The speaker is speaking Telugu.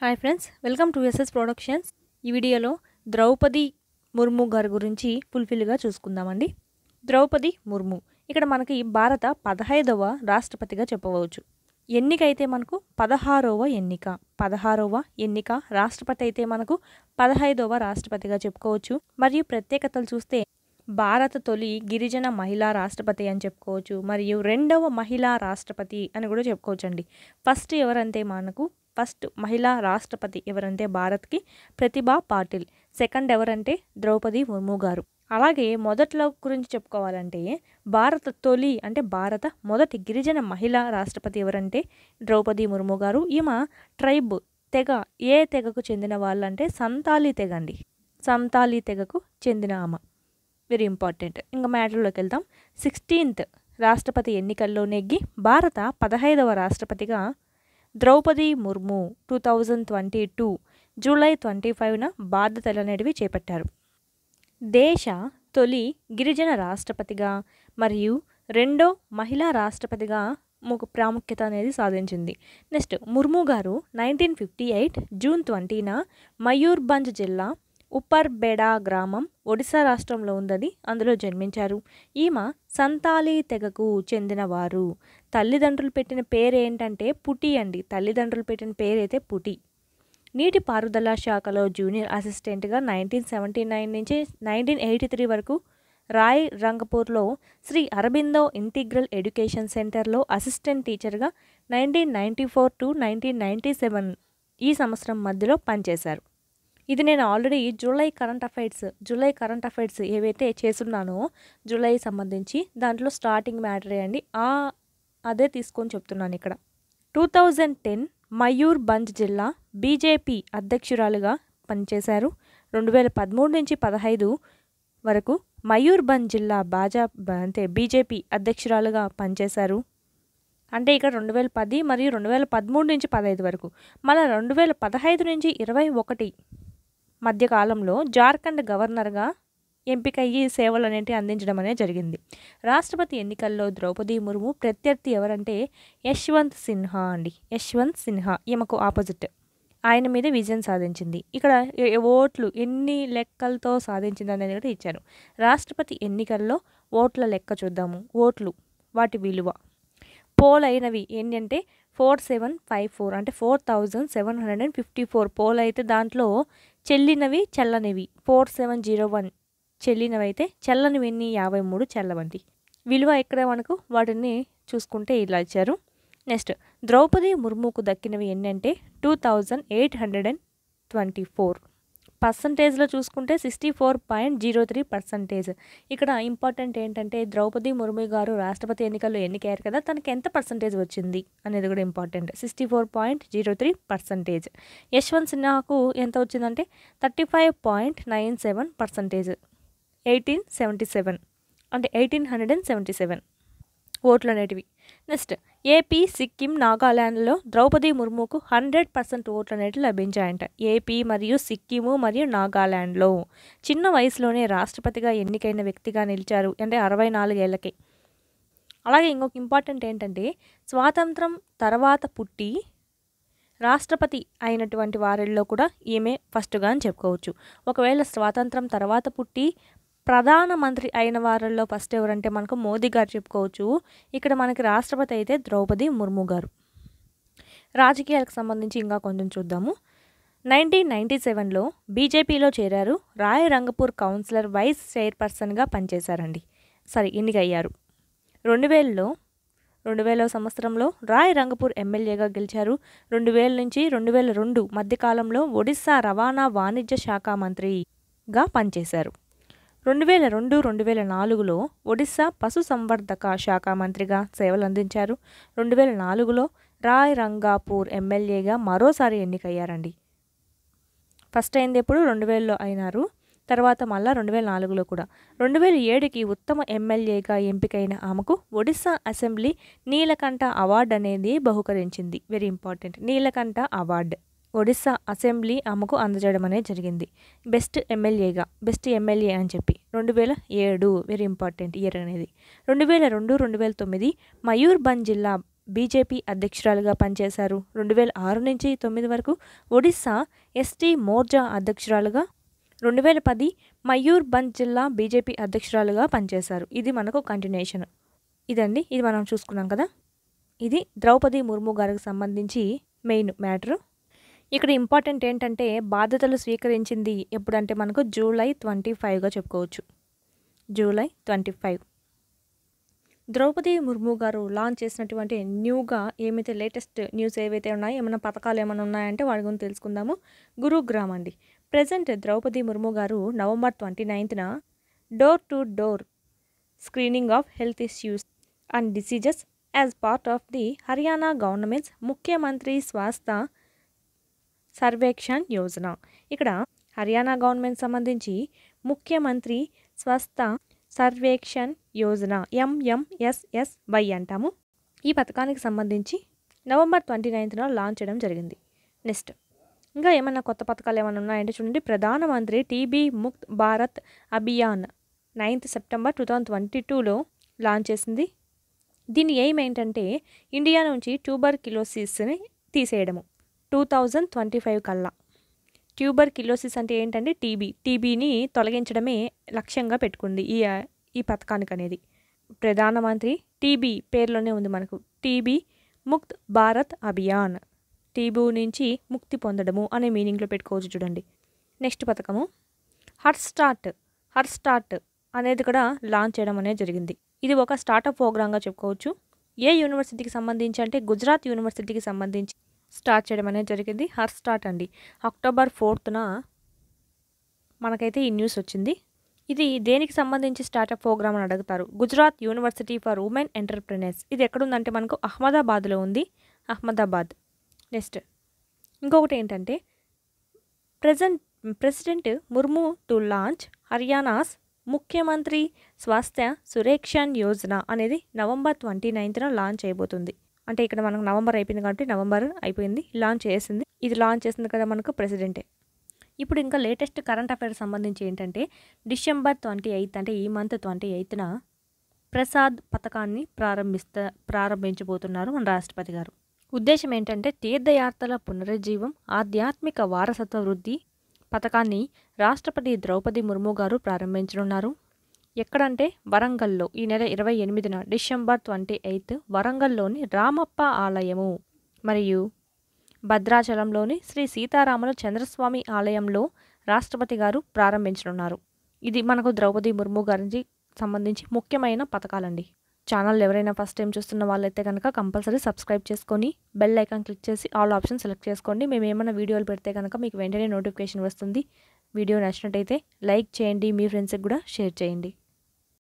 Hi friends, welcome to SS productions. ఈ వీడియోలో ద్రౌపది ముర్ము గారి గురించి ఫుల్ఫిల్గా చూసుకుందామండి. ద్రౌపది ముర్ము ఇక్కడ మనకి భారత 15వ రాష్ట్రపతిగా చెప్పవచ్చు. ఎన్నిక అయితే మనకు 16వ ఎన్నిక. రాష్ట్రపతి అయితే మనకు 15వ రాష్ట్రపతిగా చెప్పుకోవచ్చు. మరియు ప్రత్యేకతలు చూస్తే భారత తొలి గిరిజన మహిళా రాష్ట్రపతి అని చెప్పుకోవచ్చు. మరియు రెండవ మహిళా రాష్ట్రపతి అని కూడా చెప్పుకోవచ్చు అండి. ఫస్ట్ మహిళా రాష్ట్రపతి ఎవరంటే భారత్కి ప్రతిభా పాటిల్. సెకండ్ ఎవరంటే ద్రౌపది ముర్ము గారు. అలాగే మొదట్లో గురించి చెప్పుకోవాలంటే భారత మొదటి గిరిజన మహిళా రాష్ట్రపతి ఎవరంటే ద్రౌపది ముర్ము గారు. ఈమె ట్రైబ్ ఏ తెగకు చెందిన వాళ్ళంటే సంతాలీ తెగ అండి. సంతాలీ తెగకు చెందిన ఆమె. Very important. ఇంకా మ్యాటర్లోకి వెళ్దాం. 16th రాష్ట్రపతి ఎన్నికల్లో నెగ్గి భారత 15వ రాష్ట్రపతిగా ద్రౌపది ముర్ము 2022 జూలై 25న బాధ్యతలు అనేటివి చేపట్టారు. దేశ తొలి గిరిజన రాష్ట్రపతిగా మరియు రెండో మహిళా రాష్ట్రపతిగా ప్రాముఖ్యత అనేది సాధించింది. నెక్స్ట్ ముర్ము గారు 1958 జూన్ 20న మయూర్భంజ్ జిల్లా ఉప్పర్బెడా గ్రామం ఒడిశా రాష్ట్రంలో ఉందని అందులో జన్మించారు. ఈమె సంతాలీ తెగకు చెందినవారు. తల్లిదండ్రులు పెట్టిన పేరు ఏంటంటే పుటి అండి. తల్లిదండ్రులు పెట్టిన పేరైతే పుటి. నీటిపారుదల శాఖలో జూనియర్ అసిస్టెంట్గా 1979 నుంచి 1983 వరకు రాయ్ రంగపూర్లో శ్రీ అరబిందో ఇంటిగ్రల్ ఎడ్యుకేషన్ సెంటర్లో అసిస్టెంట్ టీచర్గా 1994 to 1997 ఈ సంవత్సరం మధ్యలో పనిచేశారు. ఇది నేను ఆల్రెడీ జూలై కరెంట్ అఫైర్స్ ఏవైతే చేస్తున్నానో జూలై సంబంధించి దాంట్లో స్టార్టింగ్ మ్యాటరే అండి. అదే తీసుకొని చెప్తున్నాను ఇక్కడ. 2010 మయూర్భంజ్ జిల్లా బీజేపీ అధ్యక్షురాలుగా పనిచేశారు. 2013 నుంచి 15 వరకు మయూర్భంజ్ జిల్లా బీజేపీ అధ్యక్షురాలుగా పనిచేశారు. అంటే ఇక్కడ 2010 మరియు 2013 నుంచి 15 వరకు. మళ్ళీ 2015 నుంచి 21 మధ్యకాలంలో జార్ఖండ్ గవర్నర్గా ఎంపికయ్యి సేవలు అనేవి అందించడం అనేది జరిగింది. రాష్ట్రపతి ఎన్నికల్లో ద్రౌపది ముర్ము ప్రత్యర్థి ఎవరంటే యశ్వంత్ సిన్హా ఈమెకు ఆపోజిట్. ఆయన మీద విజయం సాధించింది. ఇక్కడ ఓట్లు ఎన్ని లెక్కలతో సాధించింది అనేది కూడా ఇచ్చారు. రాష్ట్రపతి ఎన్నికల్లో ఓట్ల లెక్క చూద్దాము. వాటి విలువ పోల్ అయినవి ఏంటంటే 4754 అంటే 4754 పోల్ అయితే దాంట్లో చెల్లినవి చల్లనివి 4701 చెల్లినవి అయితే చల్లనివి ఎన్ని 53 చల్లవంటి. విలువ ఇక్కడ మనకు వాటిని చూసుకుంటే ఇలా ఇచ్చారు. నెక్స్ట్ ద్రౌపది ముర్ముకు దక్కినవి ఏంటంటే 2824. పర్సంటేజ్లో చూసుకుంటే 64.03%. ఇక్కడ ఇంపార్టెంట్ ఏంటంటే ద్రౌపది ముర్ము గారు రాష్ట్రపతి ఎన్నికల్లో ఎన్నికయ్యారు కదా, తనకి ఎంత పర్సంటేజ్ వచ్చింది అనేది కూడా ఇంపార్టెంట్. 64.03%. యశ్వంత్ సిన్హాకు ఎంత వచ్చిందంటే 35.97%. 1877 ఓట్లు అనేటివి. నెక్స్ట్ ఏపీ, సిక్కిం, నాగాల్యాండ్లో ద్రౌపది ముర్ముకు 100% ఓట్లు అనేటివి లభించాయంట. ఏపీ మరియు సిక్కిము మరియు నాగాల్యాండ్లో చిన్న వయసులోనే రాష్ట్రపతిగా ఎన్నికైన వ్యక్తిగా నిలిచారు. అంటే 64 ఏళ్ళకే. అలాగే ఇంకొక ఇంపార్టెంట్ ఏంటంటే స్వాతంత్రం తర్వాత పుట్టి రాష్ట్రపతి అయినటువంటి వారిల్లో కూడా ఈమె ఫస్ట్గా అని చెప్పుకోవచ్చు. ఒకవేళ స్వాతంత్రం తర్వాత పుట్టి ప్రధానమంత్రి అయిన వారిలో ఫస్ట్ ఎవరంటే మనకు మోదీ గారు చెప్పుకోవచ్చు. ఇక్కడ మనకి రాష్ట్రపతి అయితే ద్రౌపది ముర్ము గారు. రాజకీయాలకు సంబంధించి ఇంకా కొంచెం చూద్దాము. 1997లో బీజేపీలో చేరారు. రాయ్ రంగపూర్ కౌన్సిలర్ వైస్ చైర్పర్సన్గా పనిచేశారండి. ఎన్నికయ్యారు. 2000 సంవత్సరంలో రాయ్ రంగపూర్ ఎమ్మెల్యేగా గెలిచారు. 2000 నుంచి 2002 మధ్యకాలంలో ఒడిశా రవాణా వాణిజ్య శాఖ మంత్రిగా పనిచేశారు. 2002-2004లో ఒడిశా పశుసంవర్ధక శాఖ మంత్రిగా సేవలు అందించారు. 2004లో రాయ్ రంగాపూర్ ఎమ్మెల్యేగా మరోసారి ఎన్నికయ్యారండి. ఫస్ట్ అయింది ఎప్పుడు 2000లో అయినారు. తర్వాత మళ్ళీ 2004లో కూడా. 2007కి ఉత్తమ ఎమ్మెల్యేగా ఎంపికైన ఆమెకు ఒడిశా అసెంబ్లీ నీలకంఠ అవార్డు అనేది బహుకరించింది. Very important. Nilkantha award Odisha assembly ఆమెకు అందజేయడం అనేది జరిగింది. బెస్ట్ ఎమ్మెల్యే అని చెప్పి 2007 వెరీ ఇంపార్టెంట్ ఇయర్ అనేది. 2002-2009 మయూర్భంజ్ జిల్లా బీజేపీ అధ్యక్షురాలుగా పనిచేశారు. 2006 నుంచి 9 వరకు ఒడిశా ఎస్టీ మోర్చా అధ్యక్షురాలుగా, 2010 మయూర్భంజ్ జిల్లా బీజేపీ అధ్యక్షురాలుగా పనిచేశారు. ఇది మనకు కంటిన్యూషన్. ఇదండి, ఇది మనం చూసుకున్నాం కదా. ఇది ద్రౌపది ముర్ము గారికి సంబంధించి మెయిన్ మ్యాటరు. ఇక్కడ ఇంపార్టెంట్ ఏంటంటే బాధ్యతలు స్వీకరించింది ఎప్పుడంటే మనకు జూలై 25గా చెప్పుకోవచ్చు. జూలై 25 ద్రౌపది ముర్ము గారు లాంచ్ చేసినటువంటి న్యూగా ఏమైతే లేటెస్ట్ న్యూస్ ఏవైతే ఉన్నాయో, ఏమైనా పథకాలు ఏమైనా ఉన్నాయంటే వాటి గురించి తెలుసుకుందాము. గురుగ్రామ్ అండి. ప్రజెంట్ ద్రౌపది ముర్ము గారు నవంబర్ 29న door to door screening of health issues and diseases as part of the Haryana government's Mukhyamantri Swasthya Sarvekshan Yojana. ఇక్కడ హర్యానా గవర్నమెంట్ సంబంధించి ముఖ్యమంత్రి స్వాస్థ్య సర్వేక్షణ్ యోజన MMSSY అంటాము. ఈ పథకానికి సంబంధించి నవంబర్ 29న లాంచ్ చేయడం జరిగింది. నెక్స్ట్ ఇంకా ఏమైనా కొత్త పథకాలు ఏమైనా ఉన్నాయంటే చూడండి. Pradhan Mantri TB Mukt Bharat Abhiyan 9th September 2022లో లాంచ్ చేసింది. దీని ఎయిమ్ ఏంటంటే ఇండియా నుంచి ట్యూబర్క్యులోసిస్ని తీసేయడము 2025 కల్లా. ట్యూబర్క్యులోసిస్ అంటే ఏంటంటే టీబీని తొలగించడమే లక్ష్యంగా పెట్టుకుంది ఈ పథకానికి అనేది. ప్రధానమంత్రి టీబీ పేరులోనే ఉంది మనకు, టీబీ ముక్త్ భారత్ అభియాన్, టీబీ నుంచి ముక్తి పొందడము అనే మీనింగ్లో పెట్టుకోవచ్చు చూడండి. నెక్స్ట్ పథకము హర్ స్టార్ట్ అనేది కూడా లాంచ్ చేయడం అనేది జరిగింది. ఇది ఒక స్టార్టప్ ప్రోగ్రామ్గా చెప్పుకోవచ్చు. ఏ యూనివర్సిటీకి సంబంధించి అంటే గుజరాత్ యూనివర్సిటీకి సంబంధించి స్టార్ట్ చేయడం అనేది జరిగింది. హర్ స్టార్ట్ అండి. అక్టోబర్ 4న మనకైతే ఈ న్యూస్ వచ్చింది. ఇది దేనికి సంబంధించి స్టార్టప్ ప్రోగ్రామ్ అని అడుగుతారు. Gujarat university for women entrepreneurs. ఇది ఎక్కడుందంటే మనకు అహ్మదాబాద్లో ఉంది. అహ్మదాబాద్. నెక్స్ట్ ఇంకొకటి ఏంటంటే president Murmu to launch Haryana's Mukhyamantri Swasthya సురక్షణ్ Yojana అనేది నవంబర్ 29న లాంచ్ చేయబోతుంది. అంటే ఇక్కడ మనకు నవంబర్ అయిపోయింది కాబట్టి నవంబర్ అయిపోయింది, లాంచ్ చేసింది. ఇది లాంచ్ చేసింది కదా మనకు ప్రెసిడెంటే. ఇప్పుడు ఇంకా లేటెస్ట్ కరెంట్ అఫైర్స్ సంబంధించి ఏంటంటే డిసెంబర్ 28 అంటే ఈ మంత్ 28న ప్రసాద్ పథకాన్ని ప్రారంభించబోతున్నారు మన రాష్ట్రపతి గారు. ఉద్దేశం ఏంటంటే తీర్థయాత్రల పునరుజ్జీవం, ఆధ్యాత్మిక వారసత్వ వృద్ధి పథకాన్ని రాష్ట్రపతి ద్రౌపది ముర్ము గారు ప్రారంభించనున్నారు. ఎక్కడంటే వరంగల్లో ఈ నెల 28న డిసెంబర్ 28 వరంగల్లోని రామప్ప ఆలయము మరియు భద్రాచలంలోని శ్రీ సీతారాముల చంద్రస్వామి ఆలయంలో రాష్ట్రపతి గారు ప్రారంభించనున్నారు. ఇది మనకు ద్రౌపది ముర్ము గారికి సంబంధించి ముఖ్యమైన పథకాలండి. ఛానల్ ఎవరైనా ఫస్ట్ టైం చూస్తున్న వాళ్ళైతే కనుక కంపల్సరీ సబ్స్క్రైబ్ చేసుకొని బెల్ ఐకాన్ క్లిక్ చేసి ఆల్ ఆప్షన్ సెలెక్ట్ చేసుకోండి. మేము ఏమైనా వీడియోలు పెడితే కనుక మీకు వెంటనే నోటిఫికేషన్ వస్తుంది. వీడియో నచ్చినట్టయితే లైక్ చేయండి, మీ ఫ్రెండ్స్కి కూడా షేర్ చేయండి.